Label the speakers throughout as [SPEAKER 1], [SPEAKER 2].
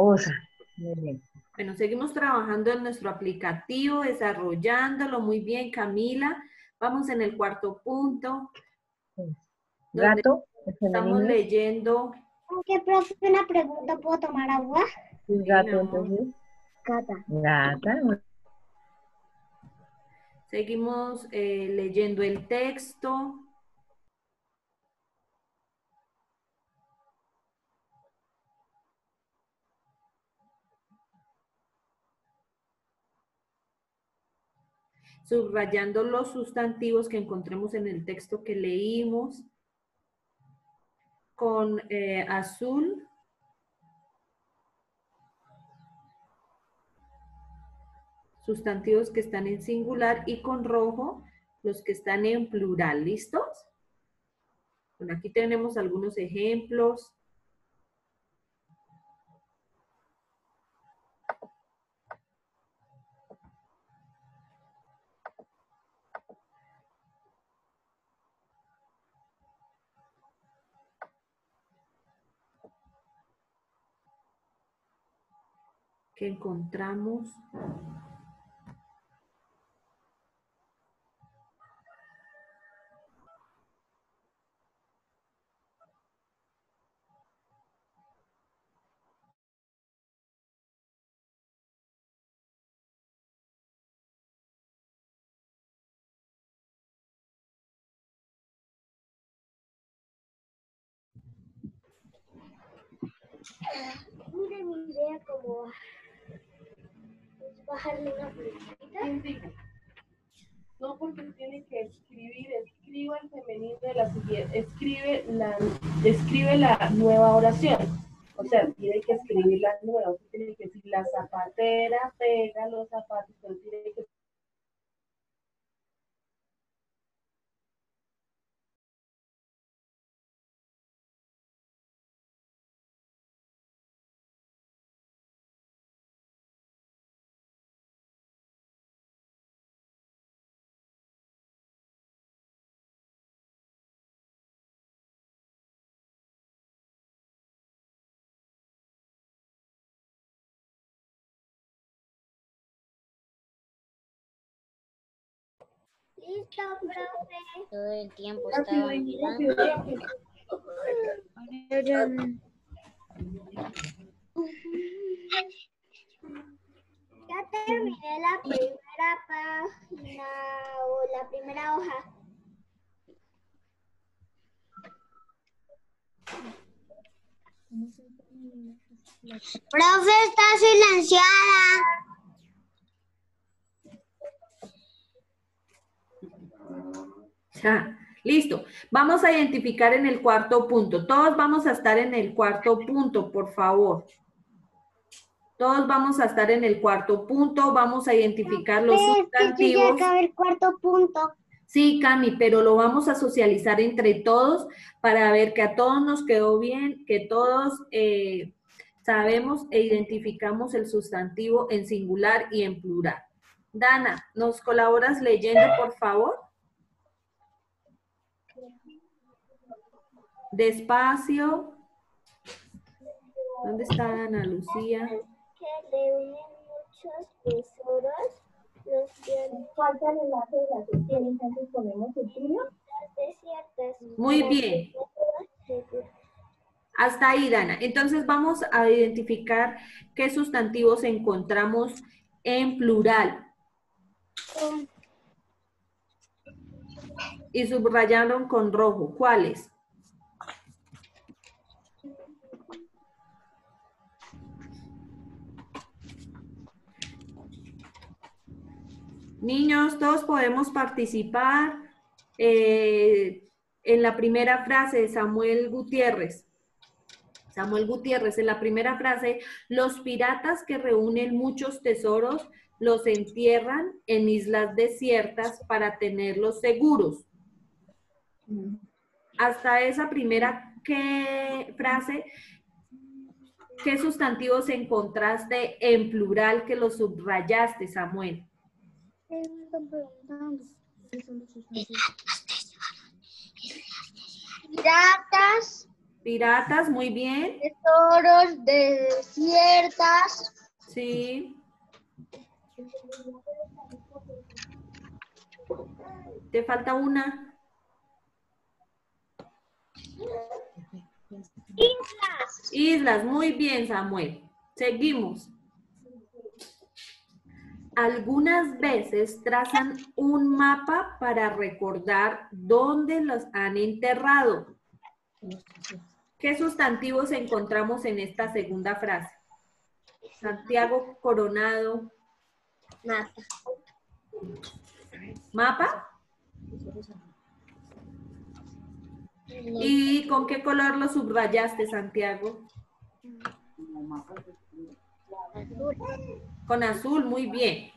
[SPEAKER 1] Osa. Muy bien.
[SPEAKER 2] Bueno, seguimos trabajando en nuestro aplicativo, desarrollándolo muy bien, Camila. Vamos en el cuarto punto, donde
[SPEAKER 1] Gato, es
[SPEAKER 2] estamos
[SPEAKER 1] femenino.
[SPEAKER 2] leyendo.
[SPEAKER 3] Aunque, profe, una pregunta, ¿puedo tomar agua?
[SPEAKER 1] Sí,
[SPEAKER 2] Sí, mi
[SPEAKER 1] gato,
[SPEAKER 2] amor.
[SPEAKER 1] entonces.
[SPEAKER 3] Cata.
[SPEAKER 1] Gata.
[SPEAKER 2] Seguimos leyendo el texto. Subrayando los sustantivos que encontremos en el texto que leímos con azul, sustantivos que están en singular, y con rojo los que están en plural. ¿Listos? Bueno, aquí tenemos algunos ejemplos. Que encontramos.
[SPEAKER 3] Mire mi idea como bajarle una flechita.
[SPEAKER 4] No, porque tiene que escribir, escriba el femenino de la siguiente, escribe la nueva oración. O sea, tiene que escribir la nueva, tiene que decir la zapatera pega los zapatos, pero tiene que
[SPEAKER 3] Listo, profe. Todo el tiempo
[SPEAKER 4] rápido,
[SPEAKER 3] estaba mirando.
[SPEAKER 4] rápido.
[SPEAKER 3] Ya terminé la primera página o la primera hoja. Profe, está silenciada.
[SPEAKER 2] Ya, listo. Vamos a identificar en el cuarto punto. Todos vamos a estar en el cuarto punto, por favor. Todos vamos a estar en el cuarto punto. Vamos a identificar los
[SPEAKER 3] Es que yo ya
[SPEAKER 2] sustantivos.
[SPEAKER 3] acabé el cuarto punto.
[SPEAKER 2] Sí, Cami, pero lo vamos a socializar entre todos para ver que a todos nos quedó bien, que todos sabemos e identificamos el sustantivo en singular y en plural. Dana, ¿nos colaboras leyendo, por favor? Despacio. ¿Dónde está Ana Lucía?
[SPEAKER 3] Que le unen muchos tesoros. Los
[SPEAKER 4] Falta el enlace de la sesión, entonces ponemos el tuyo.
[SPEAKER 3] desiertas.
[SPEAKER 2] Muy bien. Hasta ahí, Dana. Entonces vamos a identificar qué sustantivos encontramos en plural. Y subrayaron con rojo. ¿Cuáles? Niños, todos podemos participar en la primera frase de Samuel Gutiérrez. Samuel Gutiérrez, en la primera frase, los piratas que reúnen muchos tesoros los entierran en islas desiertas para tenerlos seguros. Hasta esa primera frase, ¿qué sustantivos encontraste en plural que los subrayaste, Samuel?
[SPEAKER 3] Piratas,
[SPEAKER 2] Piratas, muy bien.
[SPEAKER 3] Tesoros desiertas.
[SPEAKER 2] Sí. Te falta una.
[SPEAKER 3] Islas.
[SPEAKER 2] Islas, muy bien, Samuel. Seguimos. Algunas veces trazan un mapa para recordar dónde los han enterrado. ¿Qué sustantivos encontramos en esta segunda frase? Santiago Coronado.
[SPEAKER 3] Mapa.
[SPEAKER 2] ¿Mapa? ¿Y con qué color lo subrayaste, Santiago? Con azul, muy bien.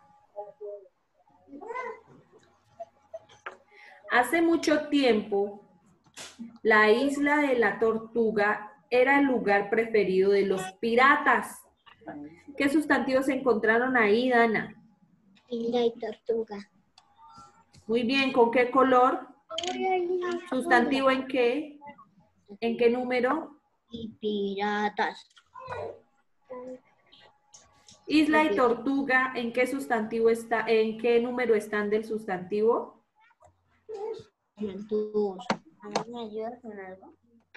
[SPEAKER 2] Hace mucho tiempo, la isla de la Tortuga era el lugar preferido de los piratas. ¿Qué sustantivos se encontraron ahí, Dana?
[SPEAKER 3] Isla y tortuga.
[SPEAKER 2] Muy bien, ¿con qué color? ¿Sustantivo en qué? ¿En qué número?
[SPEAKER 3] Y piratas.
[SPEAKER 2] Isla y tortuga, ¿en qué sustantivo está? ¿En qué número están del sustantivo?
[SPEAKER 3] ¿Me ayudas con algo?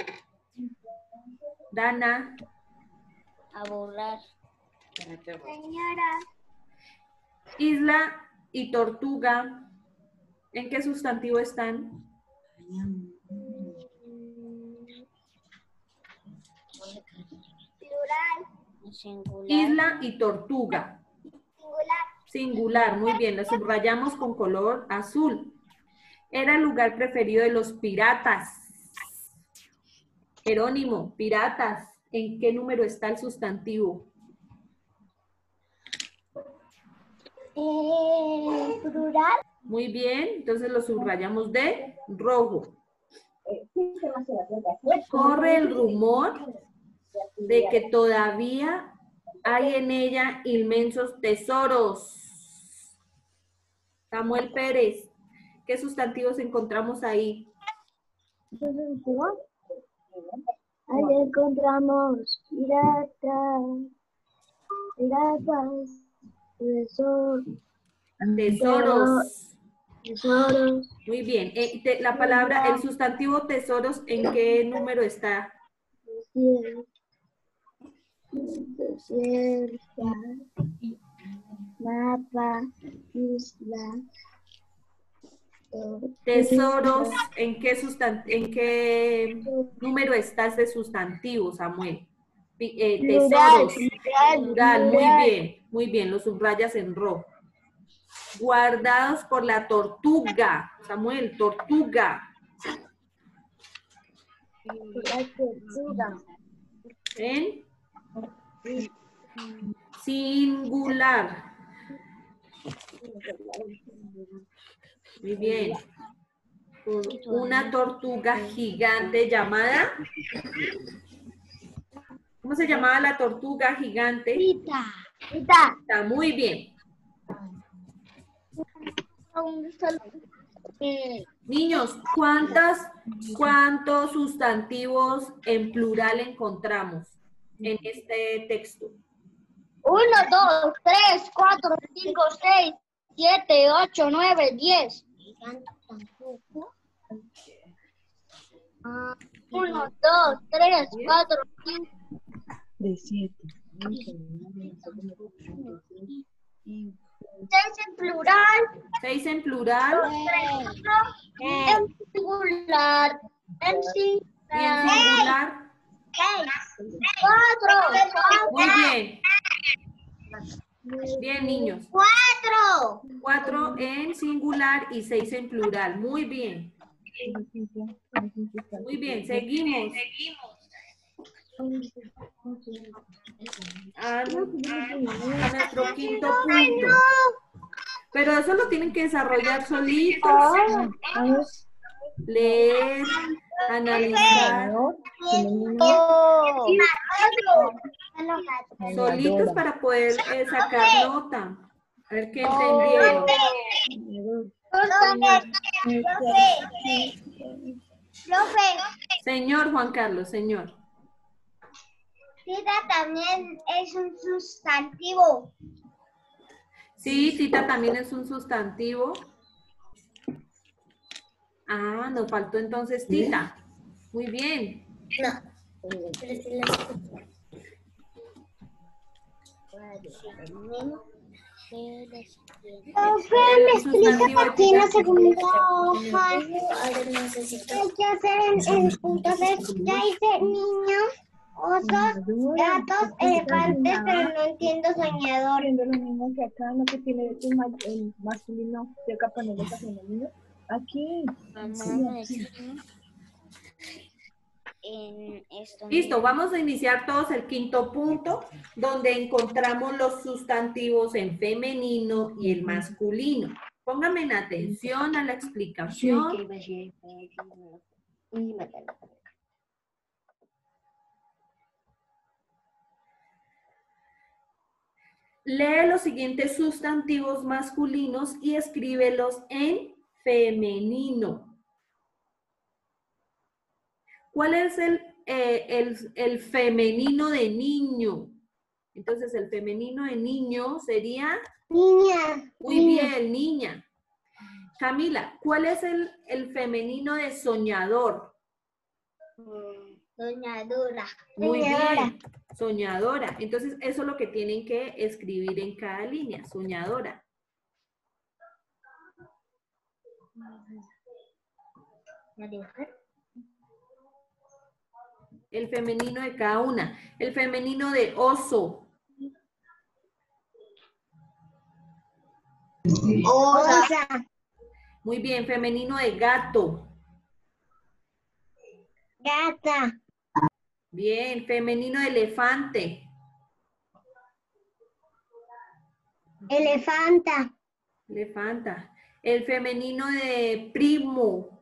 [SPEAKER 2] Dana.
[SPEAKER 3] A volar. Señora.
[SPEAKER 2] Isla y tortuga, ¿en qué sustantivo están?
[SPEAKER 3] Plural. Singular.
[SPEAKER 2] Isla y tortuga.
[SPEAKER 3] Singular.
[SPEAKER 2] Singular, muy bien, la subrayamos con color azul. Era el lugar preferido de los piratas. Jerónimo, piratas, ¿en qué número está el sustantivo?
[SPEAKER 3] Plural.
[SPEAKER 2] Muy bien, entonces lo subrayamos de rojo. Corre el rumor de que todavía hay en ella inmensos tesoros. Samuel Pérez, ¿qué sustantivos encontramos ahí?
[SPEAKER 3] Ahí encontramos piratas, tesoros,
[SPEAKER 2] Tesoros. Muy bien. La palabra, el sustantivo tesoros, ¿en qué número está?
[SPEAKER 3] desierta, mapa, isla.
[SPEAKER 2] Tesoros, ¿en qué número está ese sustantivo, Samuel? Tesoros. Plural, muy bien, lo subrayas en rojo. Guardados por la tortuga, Samuel, tortuga. En singular. Muy bien. Una tortuga gigante llamada. ¿Cómo se llamaba la tortuga gigante?
[SPEAKER 3] Pita.
[SPEAKER 2] Está muy bien. Niños, ¿cuántos sustantivos en plural encontramos en este texto?
[SPEAKER 3] 1, 2, 3, 4, 5, 6, 7, 8, 9, 10. 1, 2, 3, 4, 5.
[SPEAKER 1] De 7.
[SPEAKER 3] 6 en plural.
[SPEAKER 2] 6 en plural.
[SPEAKER 3] En singular. En
[SPEAKER 2] Y en singular.
[SPEAKER 3] 4.
[SPEAKER 2] Muy bien. Bien, niños.
[SPEAKER 3] 4.
[SPEAKER 2] 4 en singular y 6 en plural. Muy bien. Muy bien, seguimos. A nuestro quinto punto. Pero eso lo tienen que desarrollar solitos. Leer, analizar. Solitos para poder sacar nota. A ver qué entendieron.
[SPEAKER 3] Profe,
[SPEAKER 2] Señor Juan Carlos, señor.
[SPEAKER 3] Tita también es un sustantivo.
[SPEAKER 2] Sí, tita también es un sustantivo. Ah, nos faltó entonces tita. Muy bien.
[SPEAKER 3] Profe, me explica aquí en la segunda hoja. Hay que hacer en el punto 6. Ya dice niños, osos, gatos, elefantes, pero no entiendo soñador.
[SPEAKER 1] Lo mismo que acá, no que tiene el masculino, de acá ponerle el femenino. Aquí.
[SPEAKER 2] Listo, vamos a iniciar todos el quinto punto, donde encontramos los sustantivos en femenino y el masculino. Pónganme en atención a la explicación. Lee los siguientes sustantivos masculinos y escríbelos en femenino. ¿Cuál es el femenino de niño? Entonces, el femenino de niño sería...
[SPEAKER 3] Niña.
[SPEAKER 2] Muy bien, niña. Camila, ¿cuál es el femenino de soñador?
[SPEAKER 3] Soñadora.
[SPEAKER 2] Muy bien, soñadora. Entonces, eso es lo que tienen que escribir en cada línea, soñadora. El femenino de cada una. El femenino de oso.
[SPEAKER 3] Osa.
[SPEAKER 2] Muy bien, femenino de gato.
[SPEAKER 3] Gata.
[SPEAKER 2] Bien, femenino de elefante.
[SPEAKER 3] Elefanta.
[SPEAKER 2] Elefanta. El femenino de primo.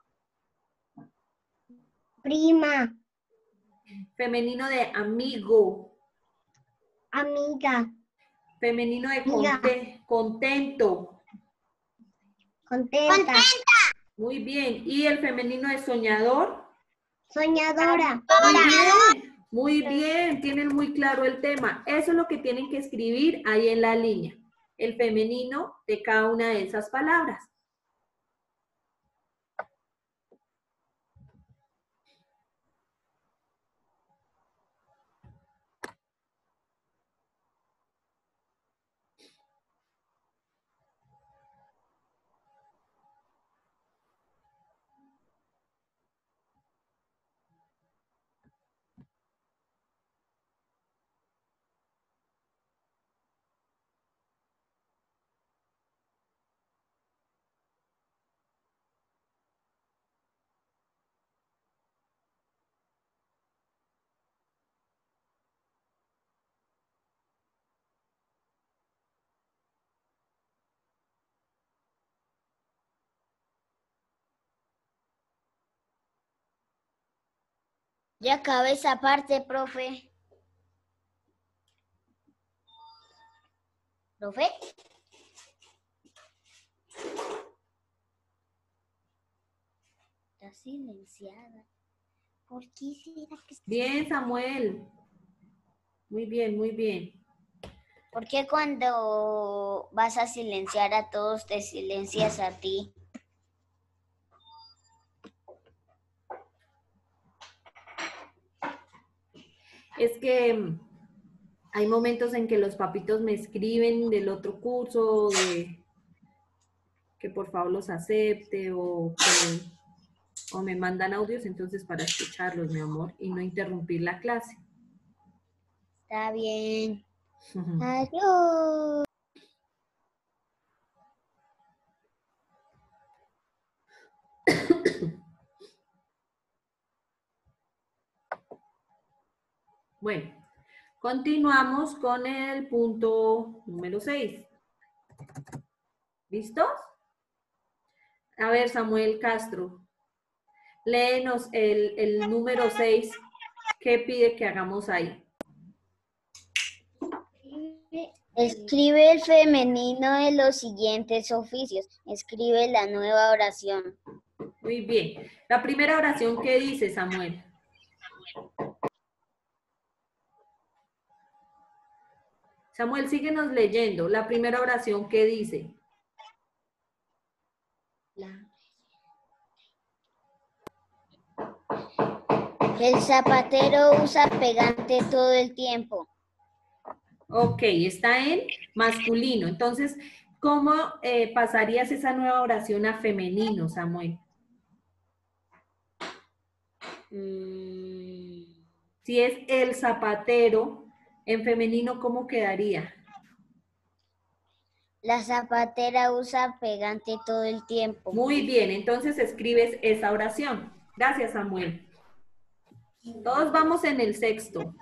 [SPEAKER 3] Prima.
[SPEAKER 2] Femenino de amigo.
[SPEAKER 3] Amiga.
[SPEAKER 2] Femenino de
[SPEAKER 3] Amiga.
[SPEAKER 2] contento.
[SPEAKER 3] Contenta.
[SPEAKER 2] Muy bien. ¿Y el femenino de soñador?
[SPEAKER 3] Soñadora.
[SPEAKER 2] Muy bien. Tienen muy claro el tema. Eso es lo que tienen que escribir ahí en la línea. El femenino de cada una de esas palabras.
[SPEAKER 3] Ya acabé esa parte, profe. ¿Profe? Está silenciada. ¿Por qué será que está?
[SPEAKER 2] Bien, Samuel. Muy bien, muy bien.
[SPEAKER 3] ¿Por qué cuando vas a silenciar a todos te silencias a ti?
[SPEAKER 2] Es que hay momentos en que los papitos me escriben del otro curso, de que por favor los acepte o me mandan audios, entonces para escucharlos, mi amor, y no interrumpir la clase.
[SPEAKER 3] Está bien. Adiós.
[SPEAKER 2] Bueno, continuamos con el punto número 6. ¿Listos? A ver, Samuel Castro, léenos el número 6. ¿Qué pide que hagamos ahí?
[SPEAKER 3] Escribe el femenino de los siguientes oficios. Escribe la nueva oración.
[SPEAKER 2] Muy bien. La primera oración, ¿qué dice, Samuel? Samuel, síguenos leyendo. La primera oración, ¿qué dice?
[SPEAKER 3] El zapatero usa pegante todo el tiempo.
[SPEAKER 2] Ok, está en masculino. Entonces, ¿cómo pasarías esa nueva oración a femenino, Samuel? Si es el zapatero, en femenino, ¿cómo quedaría?
[SPEAKER 3] La zapatera usa pegante todo el tiempo.
[SPEAKER 2] Muy bien, entonces escribes esa oración. Gracias, Samuel. Todos vamos en el sexto.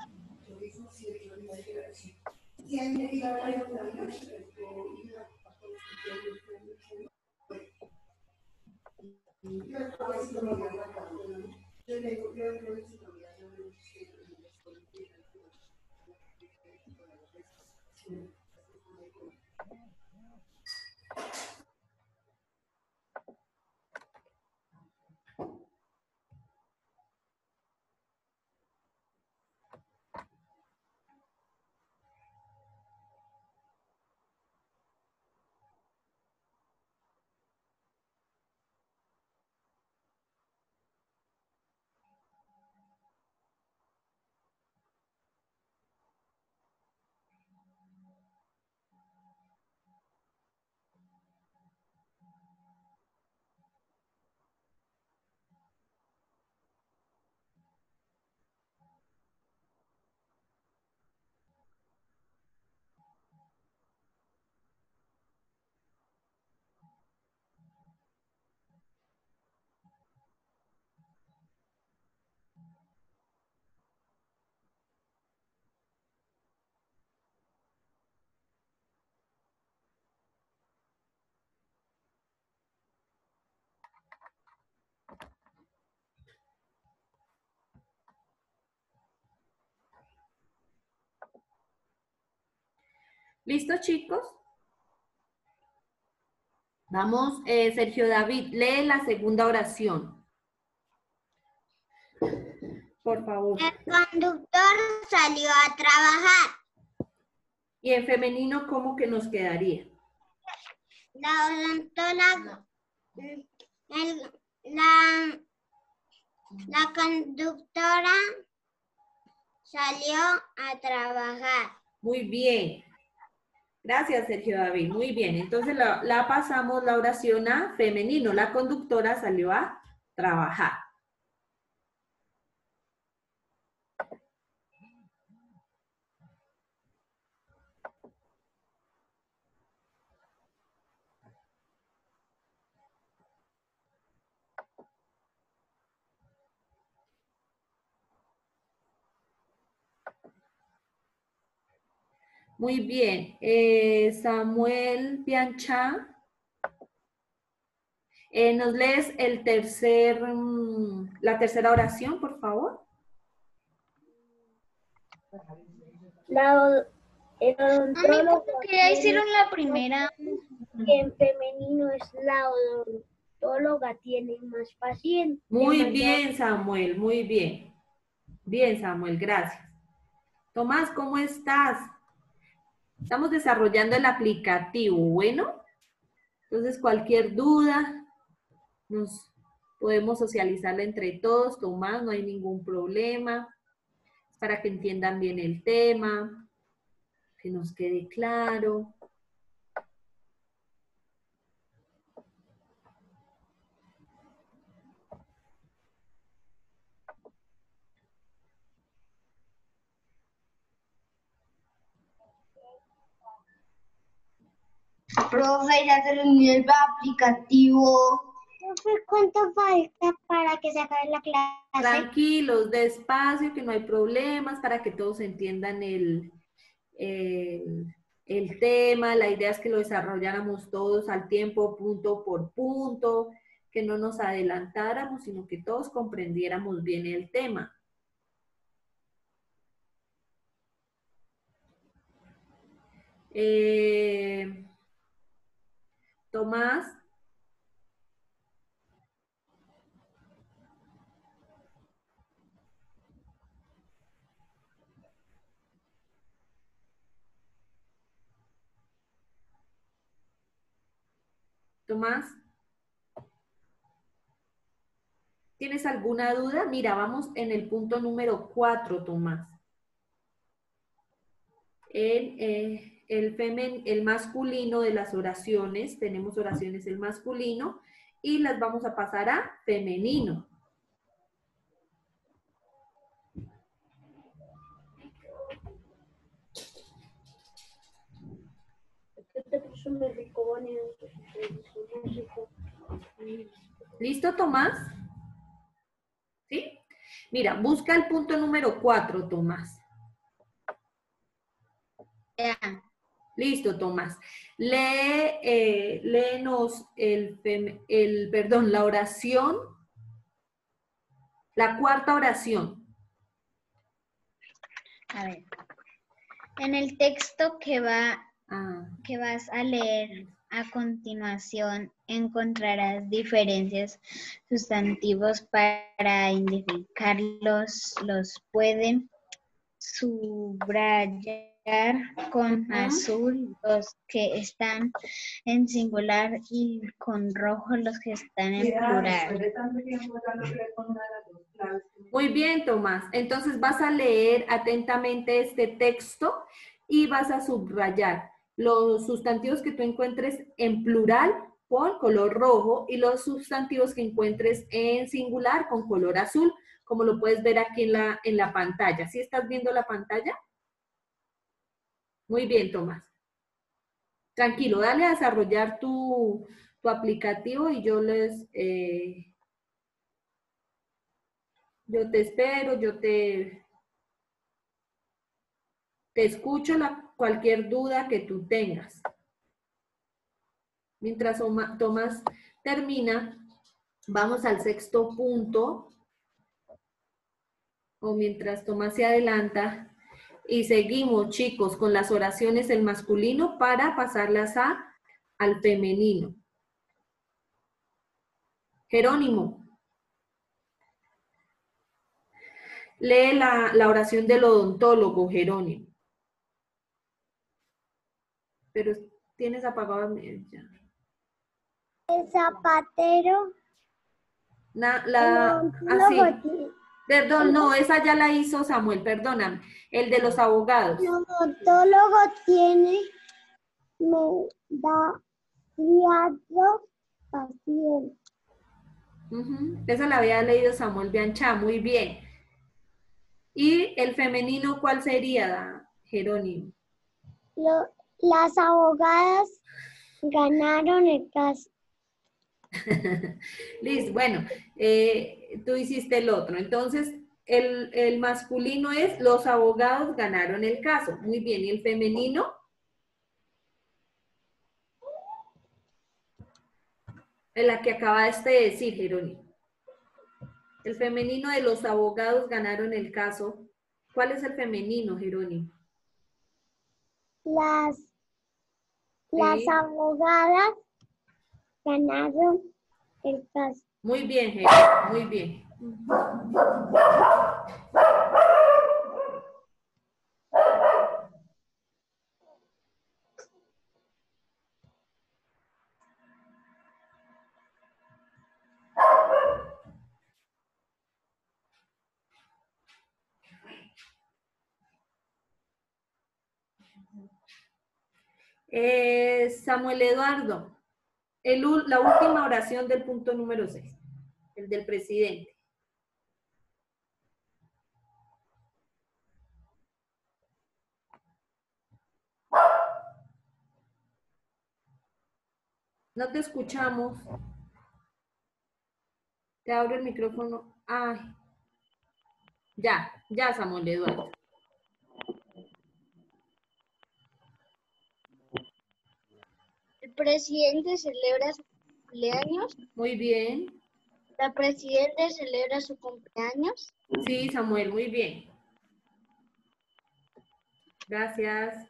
[SPEAKER 2] ¿Listo, chicos? Vamos, Sergio David, lee la segunda oración. Por favor.
[SPEAKER 3] El conductor salió a trabajar.
[SPEAKER 2] Y en femenino, ¿cómo que nos quedaría?
[SPEAKER 3] La odontóloga, la conductora salió a trabajar.
[SPEAKER 2] Muy bien. Gracias, Sergio David. Muy bien. Entonces la pasamos la oración a femenino. La conductora salió a trabajar. Muy bien. Samuel Biancha, ¿nos lees la tercera oración, por favor?
[SPEAKER 1] El odontólogo
[SPEAKER 3] Que ya hicieron la primera.
[SPEAKER 1] que en femenino es la odontóloga, tiene más pacientes.
[SPEAKER 2] Muy bien, Samuel, muy bien. Bien, Samuel, gracias. Tomás, ¿cómo estás? Estamos desarrollando el aplicativo, bueno. Entonces, cualquier duda, nos podemos socializarla entre todos. Tomás, no hay ningún problema. Para que entiendan bien el tema, que nos quede claro.
[SPEAKER 3] Profe, ya terminé el aplicativo. Profe, ¿cuánto falta para que se acabe la clase?
[SPEAKER 2] Tranquilos, despacio, que no hay problemas, para que todos entiendan el tema. La idea es que lo desarrolláramos todos al tiempo, punto por punto, que no nos adelantáramos, sino que todos comprendiéramos bien el tema. Tomás. Tomás. ¿Tienes alguna duda? Mira, vamos en el punto número 4, Tomás. El masculino de las oraciones, tenemos oraciones el masculino y las vamos a pasar a femenino. ¿Listo, Tomás? ¿Sí? Mira, busca el punto número 4, Tomás.
[SPEAKER 3] Ya.
[SPEAKER 2] Listo, Tomás. Léenos la oración, la cuarta oración.
[SPEAKER 3] A ver. En el texto que vas a leer a continuación encontrarás diferencias sustantivos para identificarlos. Los pueden subrayar con azul los que están en singular y con rojo los que están en plural.
[SPEAKER 2] Muy bien, Tomás. Entonces vas a leer atentamente este texto y vas a subrayar los sustantivos que tú encuentres en plural con color rojo y los sustantivos que encuentres en singular con color azul, como lo puedes ver aquí en la pantalla. ¿Sí estás viendo la pantalla? Muy bien, Tomás. Tranquilo, dale a desarrollar tu aplicativo y yo te espero, yo te escucho cualquier duda que tú tengas. Mientras Tomás termina, vamos al sexto punto, o mientras Tomás se adelanta, y seguimos, chicos, con las oraciones en masculino para pasarlas al femenino. Jerónimo, lee la oración del odontólogo, Jerónimo. Pero tienes apagado ya.
[SPEAKER 3] El zapatero.
[SPEAKER 2] Así. Perdón, no, esa ya la hizo Samuel, perdóname. El de los abogados.
[SPEAKER 3] El odontólogo tiene medallado paciente.
[SPEAKER 2] Esa la había leído Samuel Bianchá, muy bien. ¿Y el femenino cuál sería, Jerónimo?
[SPEAKER 3] Las abogadas ganaron el caso.
[SPEAKER 2] Listo, bueno, tú hiciste el otro. Entonces, el masculino es los abogados ganaron el caso. Muy bien, ¿y el femenino? En la que acabaste de decir, Jerónimo. El femenino de los abogados ganaron el caso. ¿Cuál es el femenino, Jerónimo?
[SPEAKER 3] Las
[SPEAKER 2] Sí.
[SPEAKER 3] abogadas ganaron el caso.
[SPEAKER 2] Muy bien, Jerónimo, muy bien. Samuel Eduardo, la última oración del punto número 6, el del presidente. No te escuchamos. Te abro el micrófono. Ay. Ya, Samuel Eduardo.
[SPEAKER 3] El presidente celebra su cumpleaños.
[SPEAKER 2] Muy bien.
[SPEAKER 3] La presidenta celebra su cumpleaños.
[SPEAKER 2] Sí, Samuel, muy bien. Gracias.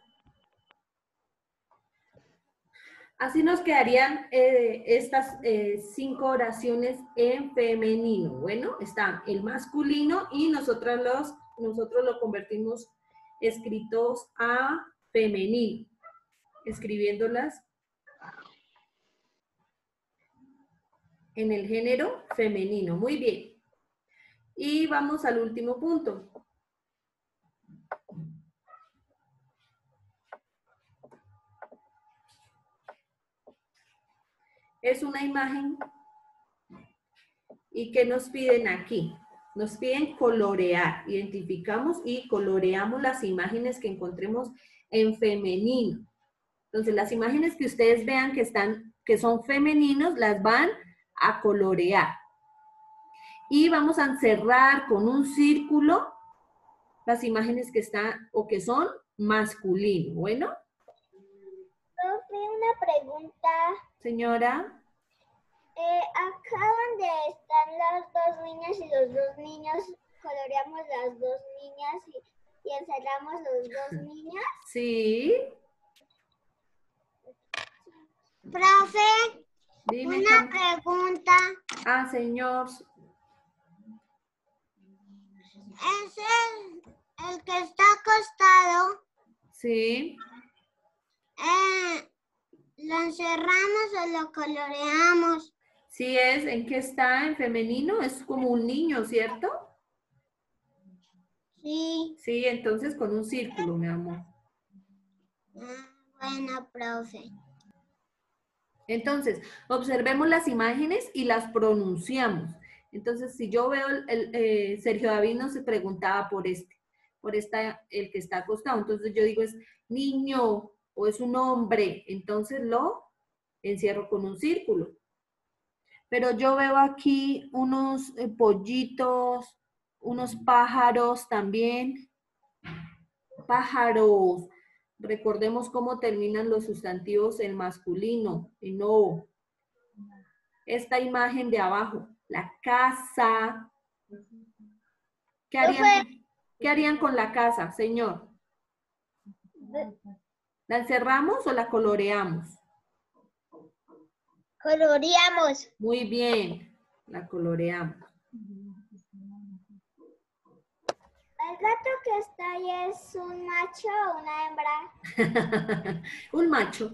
[SPEAKER 2] Así nos quedarían estas 5 oraciones en femenino. Bueno, está el masculino y nosotros lo convertimos escritos a femenino, escribiéndolas En el género femenino. Muy bien. Y vamos al último punto. Es una imagen. ¿Y qué nos piden aquí? Nos piden colorear. Identificamos y coloreamos las imágenes que encontremos en femenino. Entonces, las imágenes que ustedes vean que son femeninos, las van a colorear. Y vamos a encerrar con un círculo las imágenes que están o que son masculinos. Bueno.
[SPEAKER 3] Profe, una pregunta.
[SPEAKER 2] Señora.
[SPEAKER 3] Acá donde están las dos niñas y los dos niños, coloreamos las dos niñas y encerramos los dos niños.
[SPEAKER 2] Sí.
[SPEAKER 3] Profe,
[SPEAKER 2] dime,
[SPEAKER 3] una pregunta.
[SPEAKER 2] Ah, señor.
[SPEAKER 3] ¿Es el que está acostado?
[SPEAKER 2] Sí.
[SPEAKER 3] ¿Lo encerramos o lo coloreamos?
[SPEAKER 2] Sí es, ¿en qué está? ¿En femenino? Es como un niño, ¿cierto?
[SPEAKER 3] Sí.
[SPEAKER 2] Sí, entonces con un círculo, mi amor.
[SPEAKER 3] Bueno, profe.
[SPEAKER 2] Entonces, observemos las imágenes y las pronunciamos. Entonces, si yo veo, Sergio David nos preguntaba por el que está acostado. Entonces yo digo es niño o es un hombre. Entonces lo encierro con un círculo. Pero yo veo aquí unos pollitos, unos pájaros también. Pájaros. Recordemos cómo terminan los sustantivos en masculino, en o. Esta imagen de abajo, la casa. ¿Qué harían con la casa, señor? ¿La encerramos o la coloreamos?
[SPEAKER 3] Coloreamos.
[SPEAKER 2] Muy bien, la coloreamos.
[SPEAKER 3] ¿El gato que está ahí es un macho o una hembra?
[SPEAKER 2] Un macho.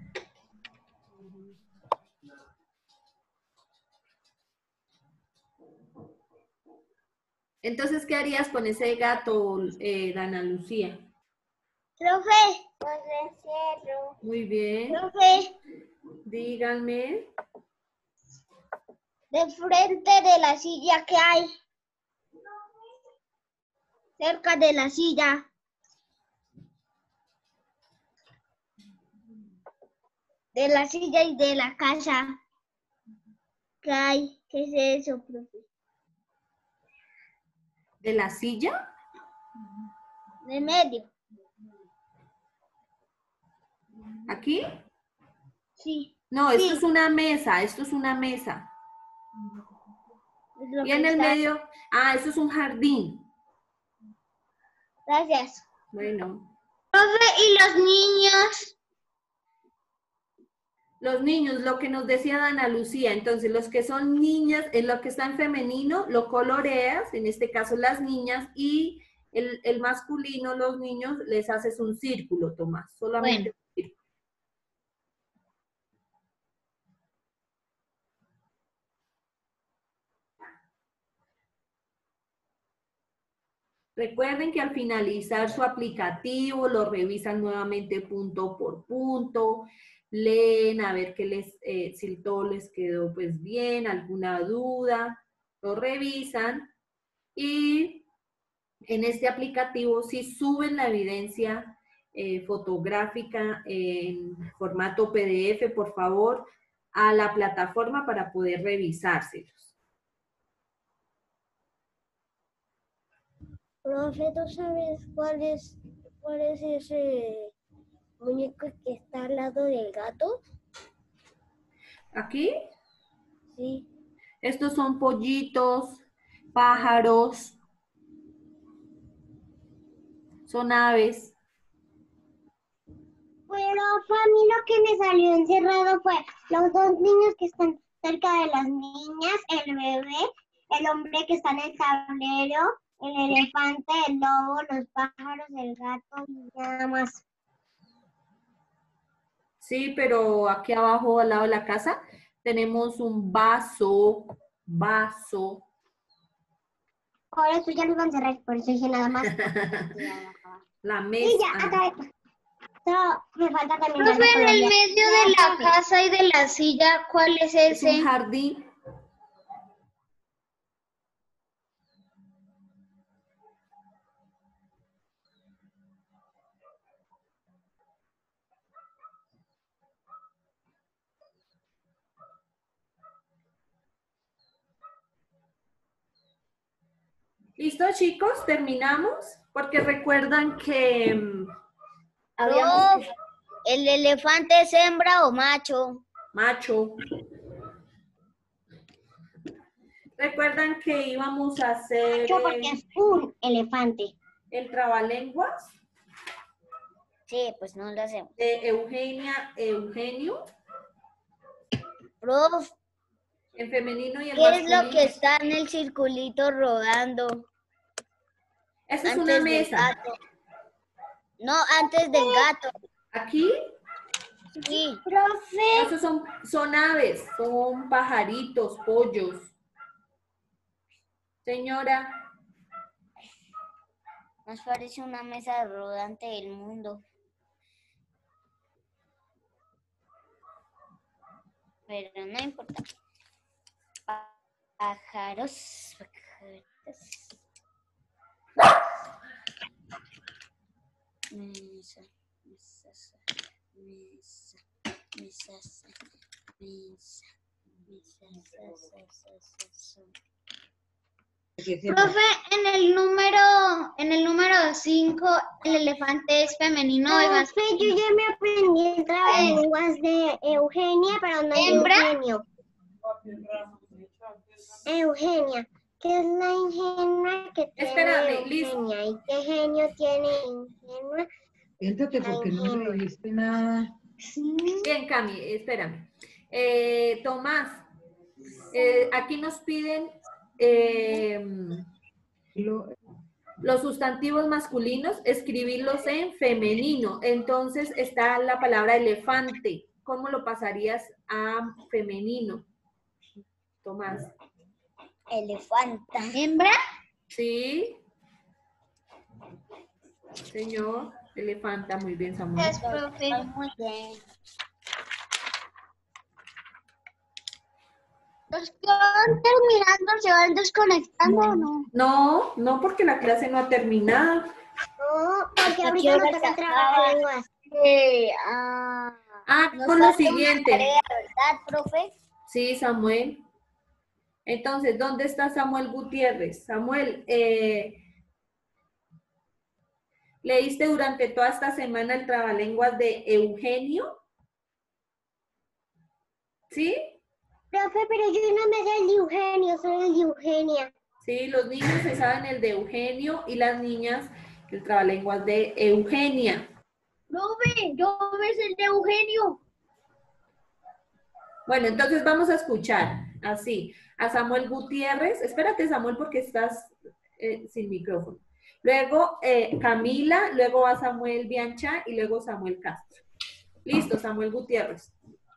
[SPEAKER 2] Entonces, ¿qué harías con ese gato, Dana Lucía?
[SPEAKER 3] Profe, pues lo encierro.
[SPEAKER 2] Muy bien.
[SPEAKER 3] Profe,
[SPEAKER 2] Díganme.
[SPEAKER 3] de frente de la silla que hay. Cerca de la silla. De la silla y de la casa. ¿Qué hay? ¿Qué es eso, profe?
[SPEAKER 2] ¿De la silla?
[SPEAKER 3] De medio.
[SPEAKER 2] ¿Aquí?
[SPEAKER 3] Sí.
[SPEAKER 2] No, esto
[SPEAKER 3] Sí.
[SPEAKER 2] es una mesa, esto es una mesa.
[SPEAKER 3] Es lo
[SPEAKER 2] Y
[SPEAKER 3] que
[SPEAKER 2] en el
[SPEAKER 3] está.
[SPEAKER 2] medio, esto es un jardín.
[SPEAKER 3] Gracias.
[SPEAKER 2] Bueno.
[SPEAKER 3] Profe, ¿y los niños?
[SPEAKER 2] Los niños, lo que nos decía Dana Lucía, entonces los que son niñas, en lo que está en femenino, lo coloreas, en este caso las niñas, y el masculino, los niños, les haces un círculo, Tomás, solamente un círculo. Recuerden que al finalizar su aplicativo, lo revisan nuevamente punto por punto, leen a ver si todo les quedó pues bien, alguna duda, lo revisan y en este aplicativo si suben la evidencia fotográfica en formato PDF, por favor, a la plataforma para poder revisárselos.
[SPEAKER 3] Profe, ¿tú sabes cuál es ese muñeco que está al lado del gato?
[SPEAKER 2] ¿Aquí?
[SPEAKER 3] Sí.
[SPEAKER 2] Estos son pollitos, pájaros, son aves.
[SPEAKER 3] Pero a mí lo que me salió encerrado fue los dos niños que están cerca de las niñas, el bebé, el hombre que está en el tablero, el elefante, el lobo, los pájaros, el gato y nada más.
[SPEAKER 2] Sí, pero aquí abajo al lado de la casa, Tenemos un vaso, vaso.
[SPEAKER 3] Por eso ya lo iban a cerrar, por eso dije nada más.
[SPEAKER 2] La
[SPEAKER 3] Y
[SPEAKER 2] mesa.
[SPEAKER 3] ya, acá. Solo me falta terminar
[SPEAKER 5] Profe,
[SPEAKER 3] de
[SPEAKER 5] en el
[SPEAKER 3] colorear.
[SPEAKER 5] medio de la casa y de la silla, ¿cuál es
[SPEAKER 2] Es un
[SPEAKER 5] ese?
[SPEAKER 2] jardín. ¿Listo, chicos? ¿Terminamos? Porque recuerdan que habíamos...
[SPEAKER 5] Prof, ¿el elefante es hembra o macho?
[SPEAKER 2] Macho. ¿Recuerdan que íbamos a hacer
[SPEAKER 3] Macho porque es un elefante.
[SPEAKER 2] el trabalenguas
[SPEAKER 5] Sí, pues no lo hacemos.
[SPEAKER 2] de Eugenia, Eugenio,
[SPEAKER 5] Prof,
[SPEAKER 2] en femenino y en
[SPEAKER 5] ¿qué es
[SPEAKER 2] masculino?
[SPEAKER 5] lo que está en el circulito rodando?
[SPEAKER 2] Esa es una
[SPEAKER 5] Antes del
[SPEAKER 2] mesa.
[SPEAKER 5] gato. No, antes del gato.
[SPEAKER 2] Aquí,
[SPEAKER 5] Sí.
[SPEAKER 3] Profe,
[SPEAKER 2] esos son aves, son pajaritos, pollos. Señora,
[SPEAKER 5] Nos parece una mesa rodante del mundo. Pero no importa. Pájaros. Mesa, mesa, mesa, mesa, mesa, mesa. Profe, en el número 5, el elefante es femenino y
[SPEAKER 3] profe,
[SPEAKER 5] masculino.
[SPEAKER 3] yo ya me aprendí el trabalenguas de Eugenia, pero no de
[SPEAKER 5] ¿Hembra?
[SPEAKER 3] Eugenio. Eugenia, ¿qué es la ingenua que tiene
[SPEAKER 2] Espérame, Liz.
[SPEAKER 3] Eugenia? ¿Y qué genio tiene ingenua?
[SPEAKER 6] Siéntate porque no me dijiste nada.
[SPEAKER 2] Bien, Cami, espérame. Tomás, aquí nos piden los sustantivos masculinos, escribirlos en femenino. Entonces está la palabra elefante. ¿Cómo lo pasarías a femenino, Tomás?
[SPEAKER 5] Elefanta. ¿Hembra?
[SPEAKER 2] Sí. Señor, elefanta, muy bien, Samuel.
[SPEAKER 5] Gracias, profe. Muy bien. ¿Los que van terminando se van desconectando o no?
[SPEAKER 2] No, no, porque la clase no ha terminado.
[SPEAKER 3] No, porque
[SPEAKER 5] ¿A
[SPEAKER 3] ahorita
[SPEAKER 5] qué
[SPEAKER 3] nos
[SPEAKER 5] hora
[SPEAKER 3] toca el
[SPEAKER 5] se
[SPEAKER 3] trabalenguas.
[SPEAKER 2] Con lo siguiente.
[SPEAKER 5] Tarea, ¿verdad, profe?
[SPEAKER 2] Sí, Samuel. Entonces, ¿dónde está Samuel Gutiérrez? Samuel, ¿leíste durante toda esta semana el trabalenguas de Eugenio? ¿Sí?
[SPEAKER 3] Profe, pero yo no me sé el de Eugenio, soy el de Eugenia.
[SPEAKER 2] Sí, los niños se saben el de Eugenio y las niñas el trabalenguas de Eugenia.
[SPEAKER 5] Profe, yo me sé el de Eugenio.
[SPEAKER 2] Bueno, entonces vamos a escuchar así a Samuel Gutiérrez. Espérate, Samuel, porque estás sin micrófono. Luego Camila, luego va Samuel Biancha y luego Samuel Castro. Listo, Samuel Gutiérrez.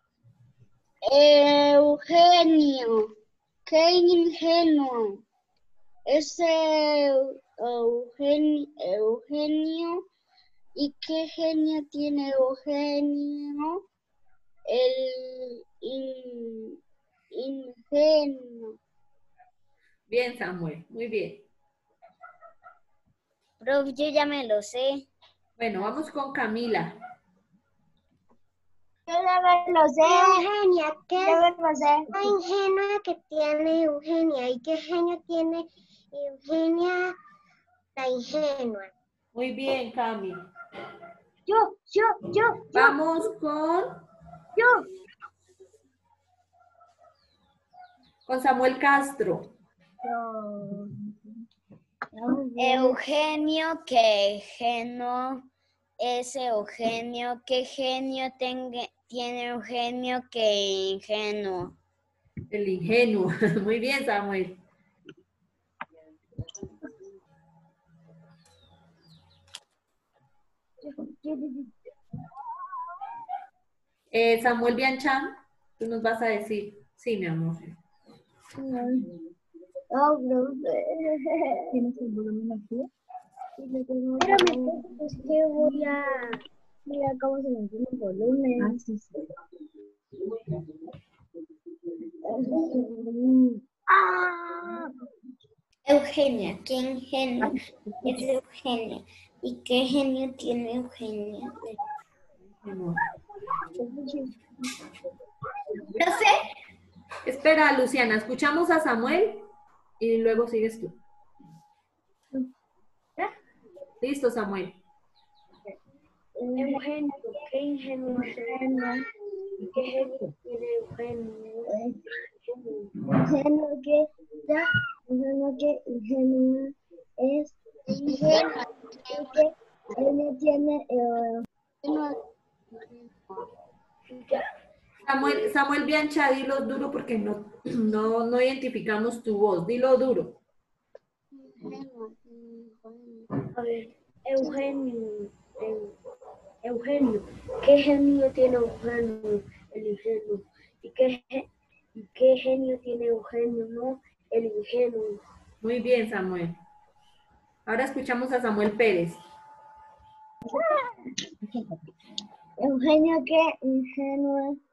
[SPEAKER 5] Eugenio. Qué ingenuo. Ese Eugenio. ¿Y qué genio tiene Eugenio? El ingenuo.
[SPEAKER 2] Bien, Samuel, muy bien.
[SPEAKER 5] Prof, yo ya me lo sé.
[SPEAKER 2] Bueno, vamos con Camila.
[SPEAKER 5] Yo ya me lo sé.
[SPEAKER 3] Eugenia, ¿qué
[SPEAKER 5] Yo
[SPEAKER 3] es
[SPEAKER 5] me lo sé.
[SPEAKER 3] la ingenua que tiene Eugenia? ¿Y qué genio tiene Eugenia, la ingenua?
[SPEAKER 2] Muy bien, Cami.
[SPEAKER 3] Yo.
[SPEAKER 2] Vamos con Samuel Castro.
[SPEAKER 5] Eugenio, que genio es Eugenio, qué genio tiene Eugenio, que ingenuo.
[SPEAKER 2] El ingenuo. Muy bien, Samuel. Samuel Biancham, tú nos vas a decir. Sí, mi amor.
[SPEAKER 3] Oh, profe.
[SPEAKER 1] ¿Tienes el volumen activo?
[SPEAKER 3] Pero es que voy a mirar cómo se mantiene el volumen.
[SPEAKER 1] Ah, sí, sí.
[SPEAKER 3] Ah. Eugenia, ¿qué ingenio es Eugenia? ¿Y qué genio tiene Eugenia?
[SPEAKER 2] Mi amor.
[SPEAKER 3] No sé.
[SPEAKER 2] Espera, Luciana, escuchamos a Samuel y luego sigues tú. Listo, Samuel.
[SPEAKER 3] Eugenio, ¿qué ingenio es Eugenio? ¿Y qué genio tiene Eugenio? Ingenio que ingenio es ingenio que genio tiene
[SPEAKER 2] Samuel Biancha, dilo duro porque no identificamos tu voz. Dilo duro.
[SPEAKER 3] a ver, Eugenio, ¿qué genio tiene Eugenio? El ingenuo. ¿Y qué genio tiene Eugenio? No, el ingenuo.
[SPEAKER 2] Muy bien, Samuel. Ahora escuchamos a Samuel Pérez.
[SPEAKER 3] Eugenio, ¿qué ingenuo es?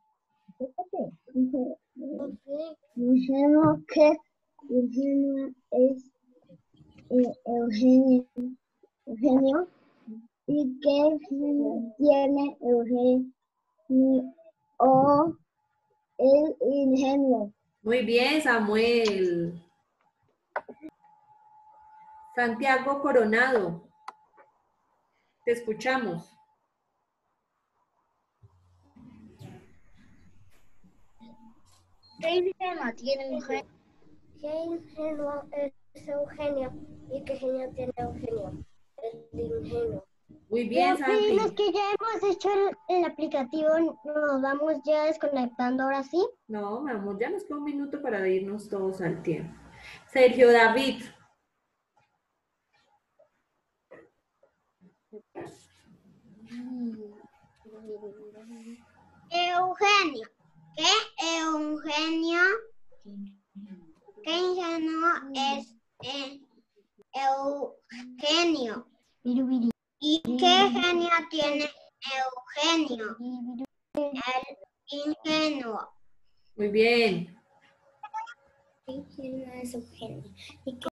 [SPEAKER 3] Ingenuo, ¿qué ingenuo es Eugenio? ¿Y qué genio tiene Eugenio? O el ingenuo.
[SPEAKER 2] Muy bien, Samuel. Santiago Coronado. Te escuchamos.
[SPEAKER 3] ¿Qué ingenuo tiene Eugenio? ¿Qué ingenuo es Eugenio? ¿Y qué genio tiene Eugenio? El ingenuo.
[SPEAKER 2] Muy bien, Santi.
[SPEAKER 3] Los que ya hemos hecho el aplicativo, nos vamos ya desconectando ahora sí.
[SPEAKER 2] No, mi amor, ya nos queda un minuto para irnos todos al tiempo. Sergio David.
[SPEAKER 3] Eugenio. ¿Qué Eugenio? ¿Qué ingenuo es Eugenio? ¿Y qué genio tiene Eugenio? El ingenuo.
[SPEAKER 2] Muy bien.
[SPEAKER 3] ¿Qué ingenuo es Eugenio? ¿Y